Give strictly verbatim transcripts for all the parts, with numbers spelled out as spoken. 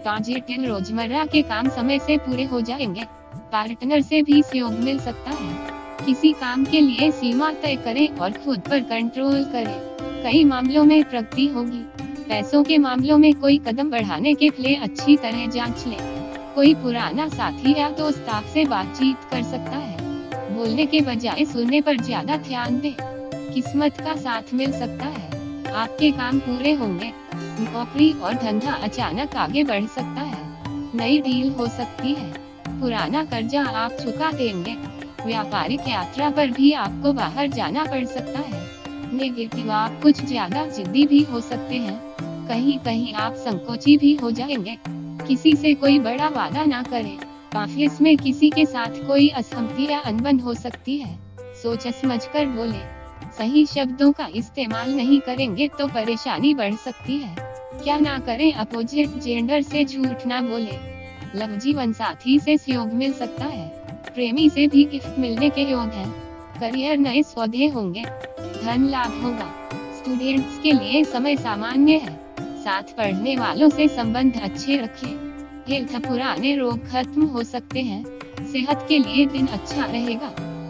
Positive रोजमर्रा के काम समय से पूरे हो जाएंगे। पार्टनर से भी सहयोग मिल सकता है। किसी काम के लिए सीमा तय करें और खुद पर कंट्रोल करें। कई मामलों में प्रगति होगी। पैसों के मामलों में कोई कदम बढ़ाने के लिए अच्छी तरह जांच लें। कोई पुराना साथी या दोस्त आपसे बातचीत कर सकता है। बोलने के बजाय सुनने पर ज्यादा ध्यान दें। किस्मत का साथ मिल सकता है। आपके काम पूरे होंगे। नौकरी और धंधा अचानक आगे बढ़ सकता है। नई डील हो सकती है। पुराना कर्जा आप चुका देंगे। व्यापारिक यात्रा पर भी आपको बाहर जाना पड़ सकता है। नेगेटिव, आप कुछ ज्यादा जिद्दी भी हो सकते हैं। कहीं कहीं आप संकोची भी हो जाएंगे। किसी से कोई बड़ा वादा ना करें। ऑफिस में किसी के साथ कोई असहमति या अनबन हो सकती है। सोच समझकर बोले। सही शब्दों का इस्तेमाल नहीं करेंगे तो परेशानी बढ़ सकती है। क्या ना करें, अपोजिट जेंडर से झूठ ना बोले। लव जीवन साथी से सहयोग मिल सकता है। प्रेमी से भी गिफ्ट मिलने के योग हैं। करियर, नए सौदे होंगे। धन लाभ होगा। स्टूडेंट्स के लिए समय सामान्य है। साथ पढ़ने वालों से संबंध अच्छे रखें। हेल्थ, पुराने रोग खत्म हो सकते हैं। सेहत के लिए दिन अच्छा रहेगा।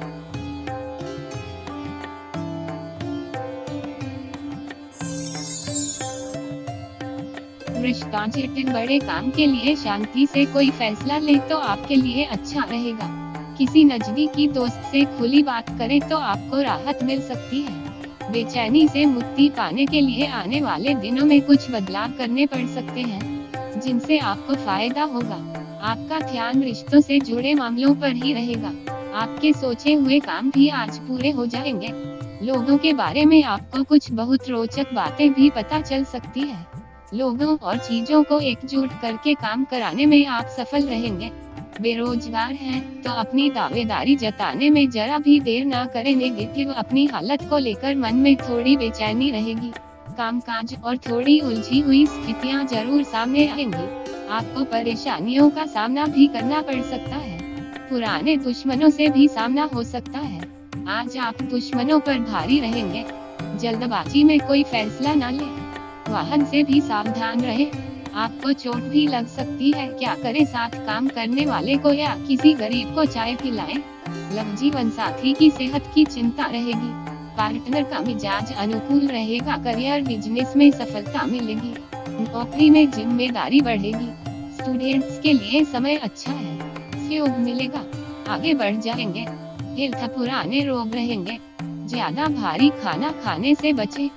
रिश्ता, बड़े काम के लिए शांति से कोई फैसला ले तो आपके लिए अच्छा रहेगा। किसी नजदीकी दोस्त से खुली बात करें तो आपको राहत मिल सकती है। बेचैनी से मुक्ति पाने के लिए आने वाले दिनों में कुछ बदलाव करने पड़ सकते हैं, जिनसे आपको फायदा होगा। आपका ध्यान रिश्तों से जुड़े मामलों पर ही रहेगा। आपके सोचे हुए काम भी आज पूरे हो जाएंगे। लोगों के बारे में आपको कुछ बहुत रोचक बातें भी पता चल सकती है। लोगों और चीजों को एकजुट करके काम कराने में आप सफल रहेंगे। बेरोजगार हैं तो अपनी दावेदारी जताने में जरा भी देर ना करें। नेगेटिव, अपनी हालत को लेकर मन में थोड़ी बेचैनी रहेगी। कामकाज और थोड़ी उलझी हुई स्थितियां जरूर सामने आएंगी। आपको परेशानियों का सामना भी करना पड़ सकता है। पुराने दुश्मनों से भी सामना हो सकता है। आज आप दुश्मनों पर भारी रहेंगे। जल्दबाजी में कोई फैसला न लें। वाहन से भी सावधान रहें। आपको चोट भी लग सकती है। क्या करें, साथ काम करने वाले को या किसी गरीब को चाय पिलाएं। लव जीवन साथी की सेहत की चिंता रहेगी। पार्टनर का मिजाज अनुकूल रहेगा। करियर, बिजनेस में सफलता मिलेगी। नौकरी में जिम्मेदारी बढ़ेगी। स्टूडेंट्स के लिए समय अच्छा है। सहयोग मिलेगा। आगे बढ़ जाएंगे। हेल्थ, पुराने रोग रहेंगे। ज्यादा भारी खाना खाने से बचें।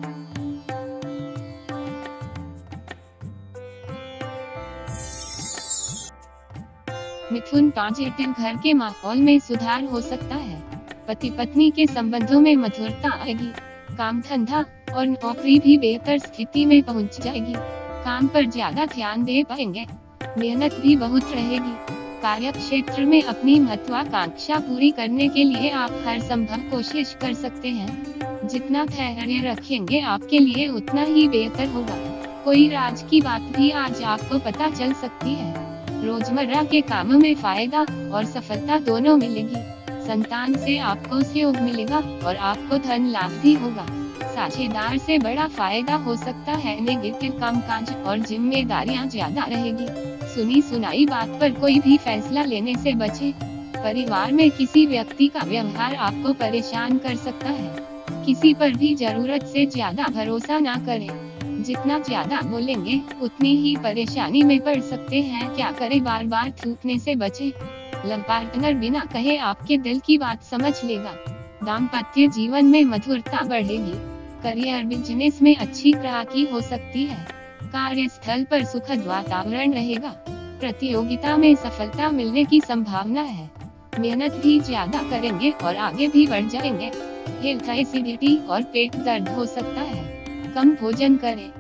मिथुन, पॉजिटिव, घर के माहौल में सुधार हो सकता है। पति पत्नी के संबंधों में मधुरता आएगी। काम, धंधा और नौकरी भी बेहतर स्थिति में पहुंच जाएगी। काम पर ज्यादा ध्यान दे पाएंगे। मेहनत भी बहुत रहेगी। कार्य क्षेत्र में अपनी महत्वाकांक्षा पूरी करने के लिए आप हर संभव कोशिश कर सकते हैं। जितना धैर्य रखेंगे आपके लिए उतना ही बेहतर होगा। कोई राज की बात भी आज आपको पता चल सकती है। रोजमर्रा के कामों में फायदा और सफलता दोनों मिलेगी। संतान से आपको सहयोग मिलेगा और आपको धन लाभ भी होगा। साझेदार से बड़ा फायदा हो सकता है। नेगेटिव, कामकाज और जिम्मेदारियां ज्यादा रहेगी। सुनी सुनाई बात पर कोई भी फैसला लेने से बचें। परिवार में किसी व्यक्ति का व्यवहार आपको परेशान कर सकता है। किसी पर भी जरूरत से ज्यादा भरोसा ना करें। जितना ज्यादा बोलेंगे उतनी ही परेशानी में पड़ सकते हैं। क्या करें, बार बार थूकने से बचें। लव पार्टनर बिना कहे आपके दिल की बात समझ लेगा। दाम्पत्य जीवन में मधुरता बढ़ेगी। करियर, बिजनेस में अच्छी ग्राहकी हो सकती है। कार्यस्थल पर सुखद वातावरण रहेगा। प्रतियोगिता में सफलता मिलने की संभावना है। मेहनत भी ज्यादा करेंगे और आगे भी बढ़ जाएंगे। हेल्थ, एसिडिटी और पेट दर्द हो सकता है। कम भोजन करें।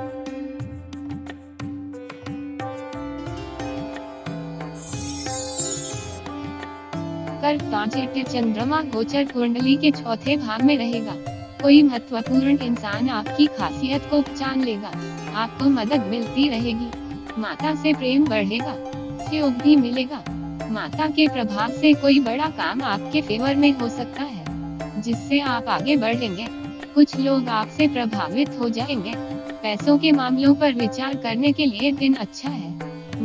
कर्क, पॉजिटिव, चंद्रमा गोचर कुंडली के चौथे भाव में रहेगा। कोई महत्वपूर्ण इंसान आपकी खासियत को पहचान लेगा। आपको मदद मिलती रहेगी। माता से प्रेम बढ़ेगा। सहयोग भी मिलेगा। माता के प्रभाव से कोई बड़ा काम आपके फेवर में हो सकता है, जिससे आप आगे बढ़ेंगे। कुछ लोग आपसे प्रभावित हो जाएंगे। पैसों के मामलों पर विचार करने के लिए दिन अच्छा है।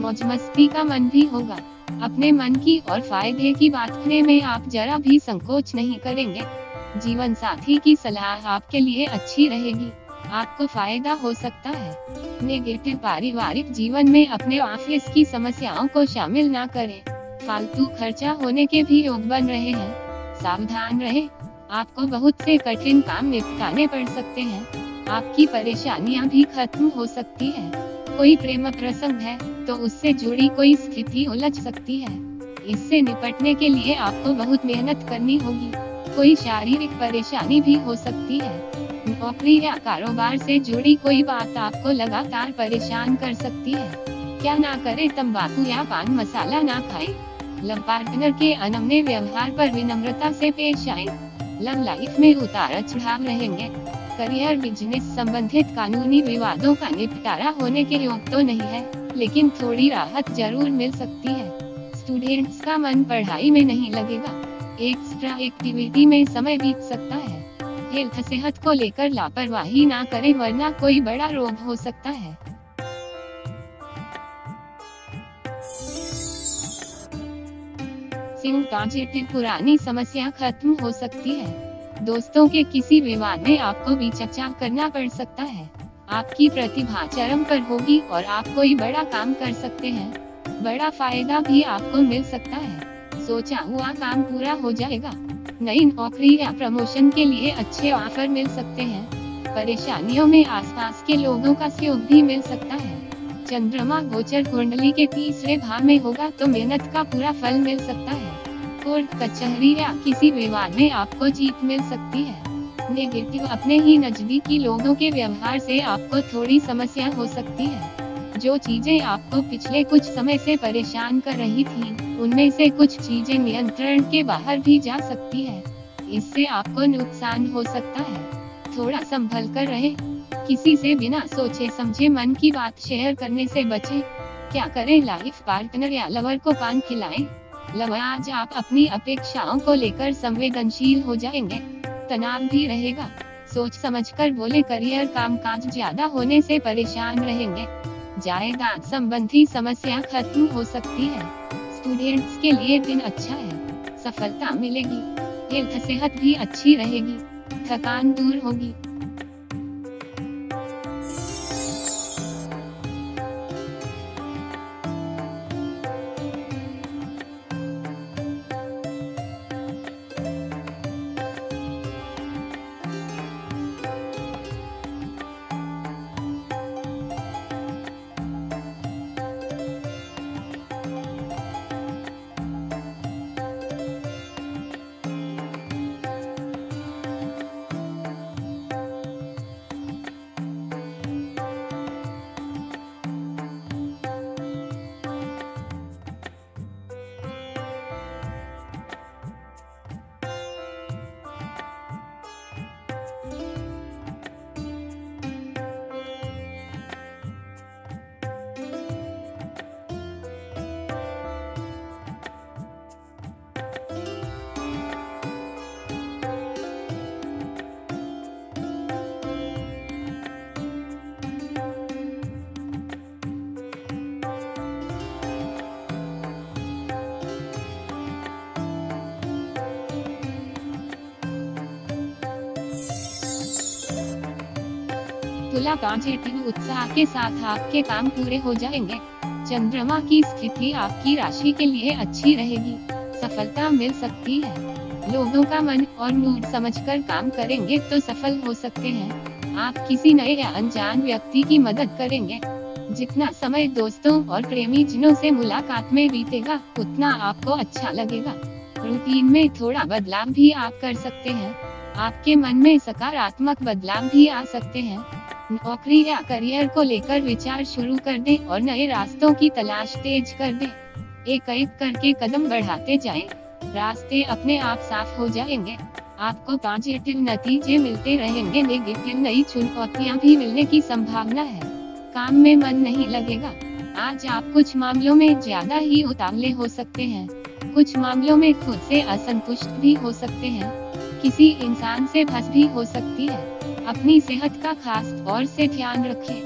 मौज मस्ती का मन भी होगा। अपने मन की और फायदे की बात करने में आप जरा भी संकोच नहीं करेंगे। जीवन साथी की सलाह आपके लिए अच्छी रहेगी, आपको फायदा हो सकता है। नेगेटिव पारिवारिक जीवन में अपने ऑफिस की समस्याओं को शामिल ना करें, फालतू खर्चा होने के भी योग बन रहे हैं। सावधान रहें, आपको बहुत से कठिन काम निपटाने पड़ सकते हैं। आपकी परेशानियां भी खत्म हो सकती है। कोई प्रेम प्रसंग है तो उससे जुड़ी कोई स्थिति उलझ सकती है। इससे निपटने के लिए आपको बहुत मेहनत करनी होगी। कोई शारीरिक परेशानी भी हो सकती है। नौकरी या कारोबार से जुड़ी कोई बात आपको लगातार परेशान कर सकती है। क्या ना करें, तंबाकू या पान मसाला ना खाएं। लव पार्टनर के अनमने व्यवहार पर विनम्रता से पेश आएं। लव लाइफ में उतार चढ़ाव रहेंगे। करियर बिजनेस संबंधित कानूनी विवादों का निपटारा होने के योग तो नहीं है, लेकिन थोड़ी राहत जरूर मिल सकती है। स्टूडेंट्स का मन पढ़ाई में नहीं लगेगा, एक्स्ट्रा एक्टिविटी में समय बीत सकता है। हेल्थ सेहत को लेकर लापरवाही ना करें, वरना कोई बड़ा रोग हो सकता है। सिंह पॉजिटिव, पुरानी समस्या खत्म हो सकती है। दोस्तों के किसी विवाद में आपको भी चर्चा करना पड़ सकता है। आपकी प्रतिभा चरम पर होगी और आप कोई बड़ा काम कर सकते हैं। बड़ा फायदा भी आपको मिल सकता है। सोचा हुआ काम पूरा हो जाएगा। नई नौकरी या प्रमोशन के लिए अच्छे ऑफर मिल सकते हैं। परेशानियों में आसपास के लोगों का सहयोग भी मिल सकता है। चंद्रमा गोचर कुंडली के तीसरे भाव में होगा तो मेहनत का पूरा फल मिल सकता है। कोर्ट कचहरी या किसी विवाद में आपको जीत मिल सकती है। नेगेटिव, अपने ही नजदीकी लोगों के व्यवहार से आपको थोड़ी समस्या हो सकती है। जो चीजें आपको पिछले कुछ समय से परेशान कर रही थी, उनमें से कुछ चीजें नियंत्रण के बाहर भी जा सकती है। इससे आपको नुकसान हो सकता है। थोड़ा संभल कर रहें। किसी से बिना सोचे समझे मन की बात शेयर करने से बचें। क्या करें, लाइफ पार्टनर या लवर को पान खिलाएं। लवर, आज आप अपनी अपेक्षाओं को लेकर संवेदनशील हो जाएंगे। तनाव भी रहेगा, सोच समझकर बोले। करियर कामकाज ज्यादा होने से परेशान रहेंगे। जायदाद संबंधी समस्या खत्म हो सकती है। स्टूडेंट्स के लिए दिन अच्छा है, सफलता मिलेगी। हेल्थ सेहत भी अच्छी रहेगी, थकान दूर होगी। तुला, पॉजिटिव उत्साह के साथ आपके काम पूरे हो जाएंगे। चंद्रमा की स्थिति आपकी राशि के लिए अच्छी रहेगी, सफलता मिल सकती है। लोगों का मन और मूड समझकर काम करेंगे तो सफल हो सकते हैं। आप किसी नए या अनजान व्यक्ति की मदद करेंगे। जितना समय दोस्तों और प्रेमी जनों से मुलाकात में बीतेगा, उतना आपको अच्छा लगेगा। रूटीन में थोड़ा बदलाव भी आप कर सकते हैं। आपके मन में सकारात्मक बदलाव भी आ सकते हैं। नौकरी या करियर को लेकर विचार शुरू कर दें और नए रास्तों की तलाश तेज कर दें। एक एक करके कदम बढ़ाते जाएं, रास्ते अपने आप साफ हो जाएंगे। आपको पॉजिटिव नतीजे मिलते रहेंगे। नेगेटिव, नई चुनौतियां भी मिलने की संभावना है। काम में मन नहीं लगेगा। आज आप कुछ मामलों में ज्यादा ही उतावले हो सकते हैं। कुछ मामलों में खुद से असंतुष्ट भी हो सकते हैं। किसी इंसान से फंस भी हो सकती है। अपनी सेहत का खास तौर से ध्यान रखें।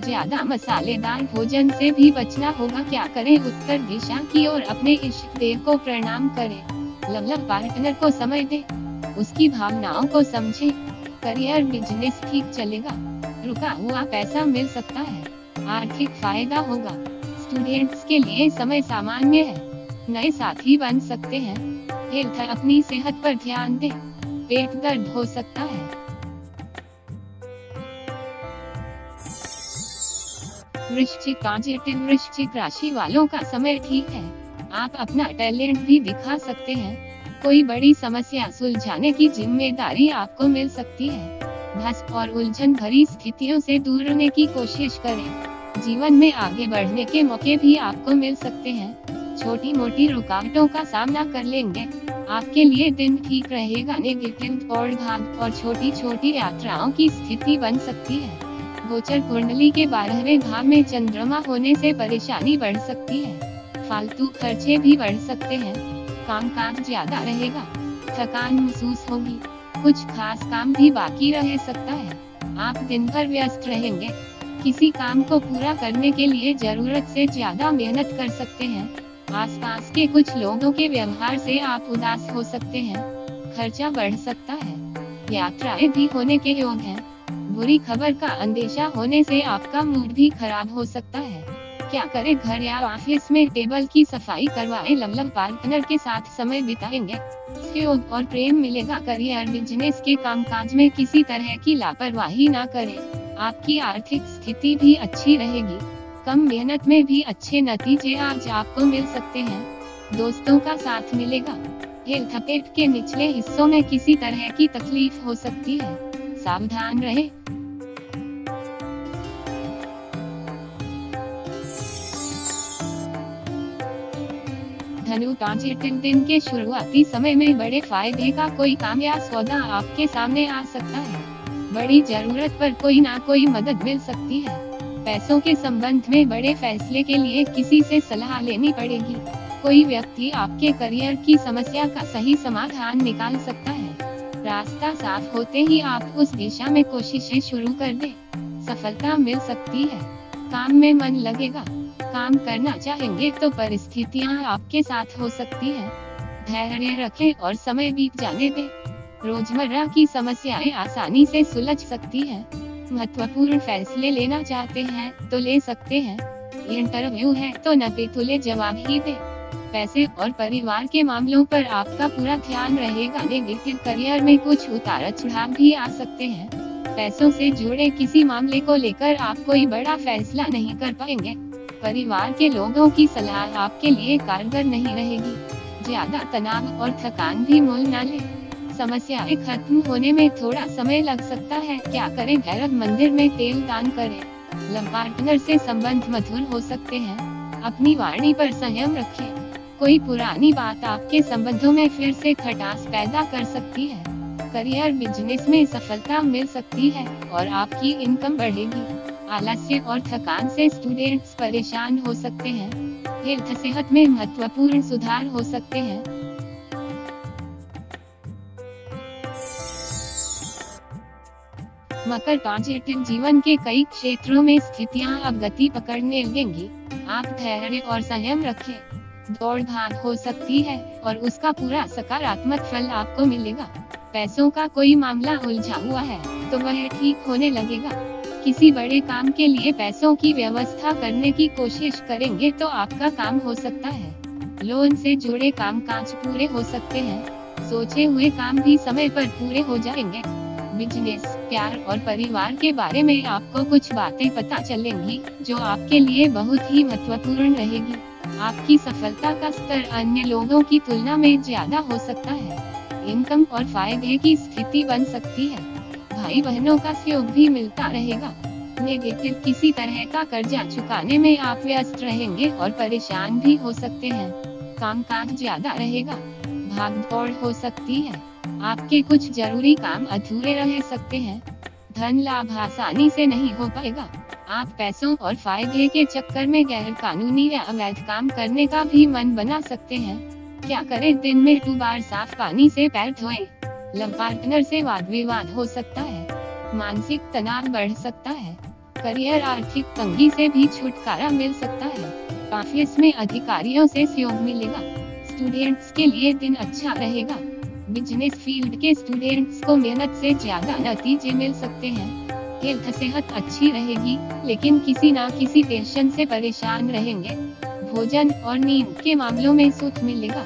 ज्यादा मसालेदार भोजन से भी बचना होगा। क्या करें? उत्तर दिशा की ओर अपने इष्ट देव को प्रणाम करें। लव लव पार्टनर को समय दें, उसकी भावनाओं को समझें। करियर बिजनेस ठीक चलेगा, रुका हुआ पैसा मिल सकता है, आर्थिक फायदा होगा। स्टूडेंट्स के लिए समय सामान्य है, नए साथी बन सकते हैं। हेल्थ, अपनी सेहत पर ध्यान दें, पेट दर्द हो सकता है। वृश्चिक पॉजिटिव, वृश्चिक राशि वालों का समय ठीक है, आप अपना टैलेंट भी दिखा सकते हैं। कोई बड़ी समस्या सुलझाने की जिम्मेदारी आपको मिल सकती है। भ्रष्ट और उलझन भरी स्थितियों से दूर रहने की कोशिश करें। जीवन में आगे बढ़ने के मौके भी आपको मिल सकते हैं। छोटी मोटी रुकावटों का सामना कर लेंगे। आपके लिए दिन ठीक रहेगा। नेगेटिव दौड़ भाग और छोटी छोटी यात्राओं की स्थिति बन सकती है। गोचर कुंडली के बारहवें भाव में चंद्रमा होने से परेशानी बढ़ सकती है। फालतू खर्चे भी बढ़ सकते हैं। कामकाज ज्यादा रहेगा, थकान महसूस होगी। कुछ खास काम भी बाकी रह सकता है। आप दिन भर व्यस्त रहेंगे। किसी काम को पूरा करने के लिए जरूरत से ज्यादा मेहनत कर सकते हैं। आसपास के कुछ लोगों के व्यवहार से आप उदास हो सकते हैं। खर्चा बढ़ सकता है। यात्राएं भी होने के योग हैं। बुरी खबर का अंदेशा होने से आपका मूड भी खराब हो सकता है। क्या करें? घर या ऑफिस में टेबल की सफाई करवाएं। लव लव पार्टनर के साथ समय बिताएंगे, सहयोग और प्रेम मिलेगा। करियर बिजनेस के कामकाज में किसी तरह की लापरवाही ना करें। आपकी आर्थिक स्थिति भी अच्छी रहेगी। कम मेहनत में भी अच्छे नतीजे आज आपको मिल सकते हैं। दोस्तों का साथ मिलेगा। हेल्थ, पेट के निचले हिस्सों में किसी तरह की तकलीफ हो सकती है, सावधान रहें। धनु पॉजिटिव, दिन के शुरुआती समय में बड़े फायदे का कोई काम या सौदा आपके सामने आ सकता है। बड़ी जरूरत पर कोई ना कोई मदद मिल सकती है। पैसों के संबंध में बड़े फैसले के लिए किसी से सलाह लेनी पड़ेगी। कोई व्यक्ति आपके करियर की समस्या का सही समाधान निकाल सकता है। रास्ता साफ होते ही आप उस दिशा में कोशिशें शुरू कर दें, सफलता मिल सकती है। काम में मन लगेगा। काम करना चाहेंगे तो परिस्थितियां आपके साथ हो सकती हैं। धैर्य रखें और समय बीत जाने दें। रोजमर्रा की समस्याएं आसानी से सुलझ सकती हैं। महत्वपूर्ण फैसले लेना चाहते हैं तो ले सकते हैं। इंटरव्यू है तो नपे तुले जवाब ही दें। पैसे और परिवार के मामलों पर आपका पूरा ध्यान रहेगा। नेगेटिव, करियर में कुछ उतार चढ़ाव भी आ सकते हैं। पैसों से जुड़े किसी मामले को लेकर आप कोई बड़ा फैसला नहीं कर पाएंगे। परिवार के लोगों की सलाह आपके लिए कारगर नहीं रहेगी। ज्यादा तनाव और थकान भी मोल न लें। समस्याएं खत्म होने में थोड़ा समय लग सकता है। क्या करें? भैरव मंदिर में तेल दान करें। लव पार्टनर से संबंध मधुर हो सकते हैं। अपनी वाणी पर संयम रखें। कोई पुरानी बात आपके संबंधों में फिर से खटास पैदा कर सकती है। करियर बिजनेस में सफलता मिल सकती है और आपकी इनकम बढ़ेगी। आलस्य और थकान से स्टूडेंट्स परेशान हो सकते हैं। हेल्थ, सेहत में महत्वपूर्ण सुधार हो सकते हैं। मकर पॉजिटिव, जीवन के कई क्षेत्रों में स्थितियां अब गति पकड़ने लगेंगी। आप धैर्य और संयम रखें। दौड़ भाग हो सकती है और उसका पूरा सकारात्मक फल आपको मिलेगा। पैसों का कोई मामला उलझा हुआ है तो वह ठीक होने लगेगा। किसी बड़े काम के लिए पैसों की व्यवस्था करने की कोशिश करेंगे तो आपका काम हो सकता है। लोन से जुड़े कामकाज पूरे हो सकते हैं। सोचे हुए काम भी समय पर पूरे हो जाएंगे। बिजनेस, प्यार और परिवार के बारे में आपको कुछ बातें पता चलेंगी जो आपके लिए बहुत ही महत्वपूर्ण रहेगी। आपकी सफलता का स्तर अन्य लोगों की तुलना में ज्यादा हो सकता है। इनकम और फायदे की स्थिति बन सकती है। भाई बहनों का सहयोग भी मिलता रहेगा। नेगेटिव, किसी तरह का कर्जा चुकाने में आप व्यस्त रहेंगे और परेशान भी हो सकते हैं। कामकाज ज्यादा रहेगा। भाग दौड़ हो सकती है। आपके कुछ जरूरी काम अधूरे रह सकते हैं। धन लाभ आसानी से नहीं हो पाएगा। आप पैसों और फायदे के चक्कर में गैर कानूनी या अवैध काम करने का भी मन बना सकते हैं। क्या करें? दिन में दो बार साफ पानी से पैर धोएं। लव पार्टनर से वाद विवाद हो सकता है। मानसिक तनाव बढ़ सकता है। करियर आर्थिक तंगी से भी छुटकारा मिल सकता है। ऑफिस में अधिकारियों से सहयोग मिलेगा। स्टूडेंट्स के लिए दिन अच्छा रहेगा। बिजनेस फील्ड के स्टूडेंट्स को मेहनत से ज्यादा नतीजे मिल सकते हैं। हेल्थ सेहत अच्छी रहेगी, लेकिन किसी ना किसी टेंशन से परेशान रहेंगे। भोजन और नींद के मामलों में सुख मिलेगा।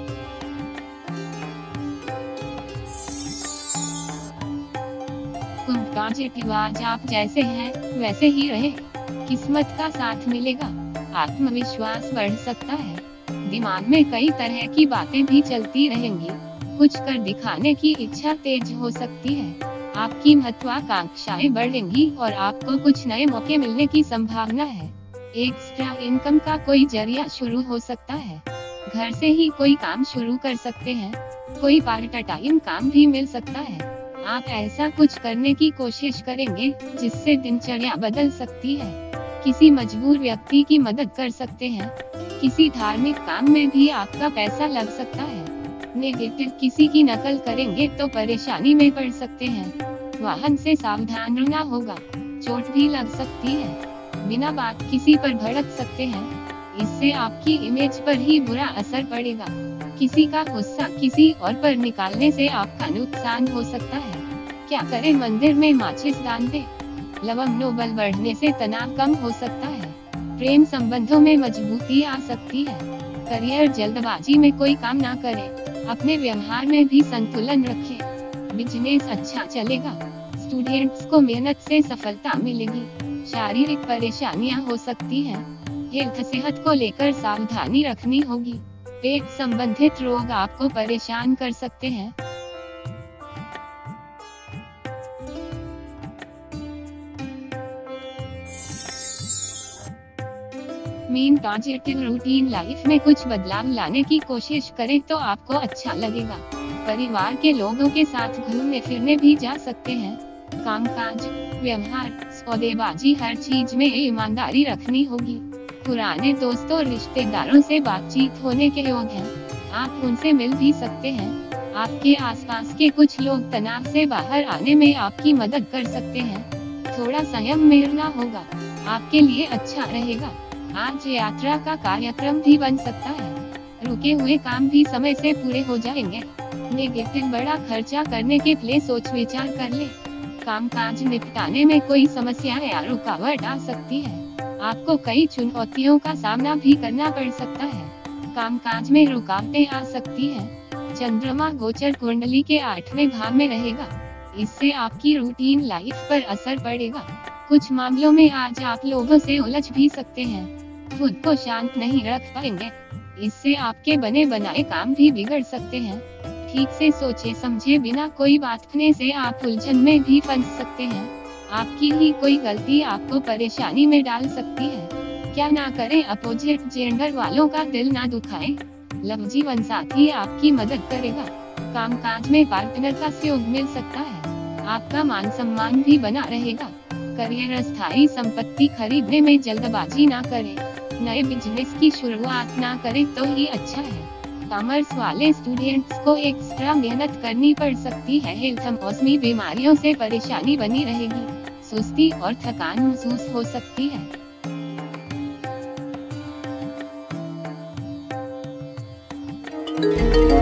कुंभ पॉजिटिव, आज आप जैसे हैं वैसे ही रहे। किस्मत का साथ मिलेगा। आत्मविश्वास बढ़ सकता है। दिमाग में कई तरह की बातें भी चलती रहेंगी। कुछ कर दिखाने की इच्छा तेज हो सकती है। आपकी महत्वाकांक्षाएं बढ़ेंगी और आपको कुछ नए मौके मिलने की संभावना है। एक्स्ट्रा इनकम का कोई जरिया शुरू हो सकता है। घर से ही कोई काम शुरू कर सकते हैं। कोई पार्ट टाइम काम भी मिल सकता है। आप ऐसा कुछ करने की कोशिश करेंगे जिससे दिनचर्या बदल सकती है। किसी मजबूर व्यक्ति की मदद कर सकते हैं। किसी धार्मिक काम में भी आपका पैसा लग सकता है। नेगेटिव, किसी की नकल करेंगे तो परेशानी में पड़ सकते हैं। वाहन से सावधान रहना होगा। चोट भी लग सकती है। बिना बात किसी पर भड़क सकते हैं। इससे आपकी इमेज पर ही बुरा असर पड़ेगा। किसी का गुस्सा किसी और पर निकालने से आपका नुकसान हो सकता है। क्या करें, मंदिर में माचिस दान दें। लवंग नोबल बढ़ने से तनाव कम हो सकता है। प्रेम संबंधों में मजबूती आ सकती है। करियर, जल्दबाजी में कोई काम ना करें। अपने व्यवहार में भी संतुलन रखें। बिजनेस अच्छा चलेगा। स्टूडेंट्स को मेहनत से सफलता मिलेगी। शारीरिक परेशानियां हो सकती हैं। हेल्थ सेहत को लेकर सावधानी रखनी होगी। पेट संबंधित रोग आपको परेशान कर सकते हैं। मीन पॉजिटिव, रूटीन लाइफ में कुछ बदलाव लाने की कोशिश करें तो आपको अच्छा लगेगा। परिवार के लोगों के साथ घूमने फिरने भी जा सकते हैं। कामकाज, व्यवहार, सौदेबाजी, हर चीज में ईमानदारी रखनी होगी। पुराने दोस्तों और रिश्तेदारों से बातचीत होने के योग हैं। आप उनसे मिल भी सकते हैं। आपके आसपास के कुछ लोग तनाव से बाहर आने में आपकी मदद कर सकते हैं। थोड़ा संयम में रहना होगा। आपके लिए अच्छा रहेगा। आज यात्रा का कार्यक्रम भी बन सकता है। रुके हुए काम भी समय से पूरे हो जाएंगे। नेगेटिव, बड़ा खर्चा करने के लिए सोच विचार कर ले। कामकाज निपटाने में कोई समस्या या रुकावट आ सकती है। आपको कई चुनौतियों का सामना भी करना पड़ सकता है। कामकाज में रुकावटें आ सकती हैं। चंद्रमा गोचर कुंडली के आठवें भाव में रहेगा। इससे आपकी रूटीन लाइफ पर असर पड़ेगा। कुछ मामलों में आज आप लोगों से उलझ भी सकते हैं। खुद को शांत नहीं रख पाएंगे। इससे आपके बने बनाए काम भी बिगड़ सकते हैं। ठीक से सोचे समझे बिना कोई बात करने से आप उलझन में भी फंस सकते हैं। आपकी ही कोई गलती आपको परेशानी में डाल सकती है। क्या ना करें, अपोजिट जेंडर वालों का दिल ना दुखाएं। लव जीवन साथी आपकी मदद करेगा। कामकाज में पार्टनर का सहयोग मिल सकता है। आपका मान सम्मान भी बना रहेगा। करियर, स्थायी संपत्ति खरीदने में जल्दबाजी ना करें। नए बिजनेस की शुरुआत ना करें तो ही अच्छा है। कॉमर्स वाले स्टूडेंट्स को एक्स्ट्रा मेहनत करनी पड़ सकती है। हेल्थ, मौसमी बीमारियों से परेशानी बनी रहेगी। सुस्ती और थकान महसूस हो सकती है।